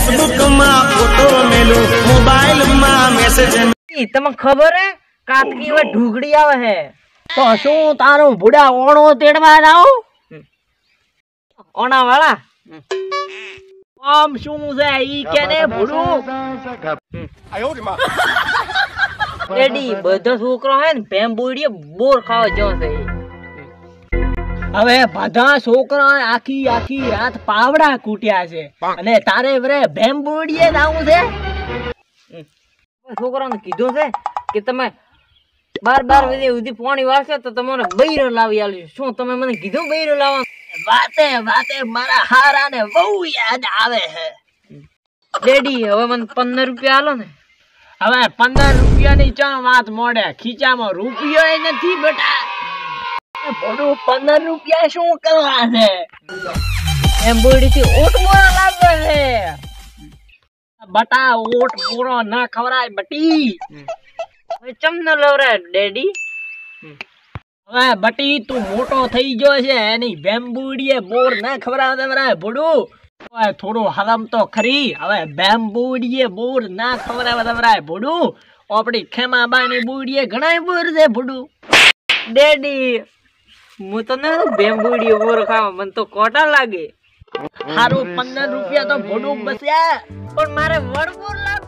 Facebook में photo मेलू mobile में मैसेज तमने खबर है काकी में ढूगड़ी आवे है तो शू तारो बुढ़ा ओणो तेड़वा जाओ ओना वाला आम शू से ई केने बुड़ू રેડી બધો છોકરો હે ને ભેંબુડીએ બોર ખાવા જો છે હવે બધા છોકરા આખી આખી રાત પાવડા કૂટ્યા છે અને તારે વરે ભેંબુડીએ જાવું છે છોકરાને કીધું છે કે તમે 12 વાગે સુધી પાણી વાળશે તો તમારે બૈરો લાવી આલ્યું શું તમે મને કીધું બૈરો લાવવા વાતે વાતે મારા હારાને બહુ યાદ આવે છે રેડી હવે મને 15 રૂપિયા આલો ને હવે 15 રૂપિયાની ચા વાત મોડે ખીચામાં રૂપિયો નથી બેટા બોડું 15 રૂપિયા શું કરવા છે એમ બોડીથી ઓટ મોરા લાગે છે બટા ઓટ મોરો ના ખવરાય બટી હવે ચમ ન લવરા ડેડી હવે બટી તું મોટો થઈ ગયો છે એની બેમ્બુડીએ બોર ના ખવરાવે બરાય બોડું થોડું હરમ તો ખરી હવે બેમ્બુડીએ બોર ના ખવરાવે બરાય બોડું આપડી ખેમાબાની બુડીએ ઘણાય બોર છે બોડું ડેડી હું તો ન બેમ્બુડી બોર ખાવા મને તો કોટા લાગે હારું 15 રૂપિયા તો બોડું બસ્યા પણ મારે વડ બોર લાગે